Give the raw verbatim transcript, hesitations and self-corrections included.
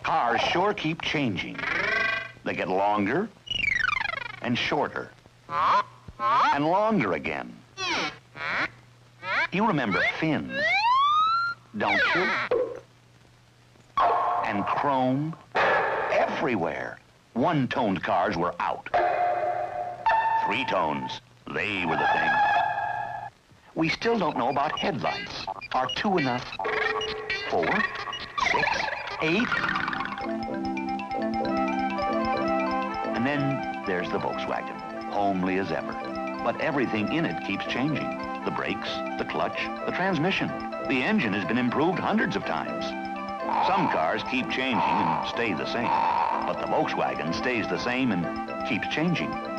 Cars sure keep changing. They get longer and shorter and longer again. You remember fins, don't you? And chrome everywhere. One-toned cars were out. Three tones, they were the thing. We still don't know about headlights. Are two enough? Four? Six? Eight? And then there's the Volkswagen, homely as ever. But everything in it keeps changing. The brakes, the clutch, the transmission. The engine has been improved hundreds of times. Some cars keep changing and stay the same. But the Volkswagen stays the same and keeps changing.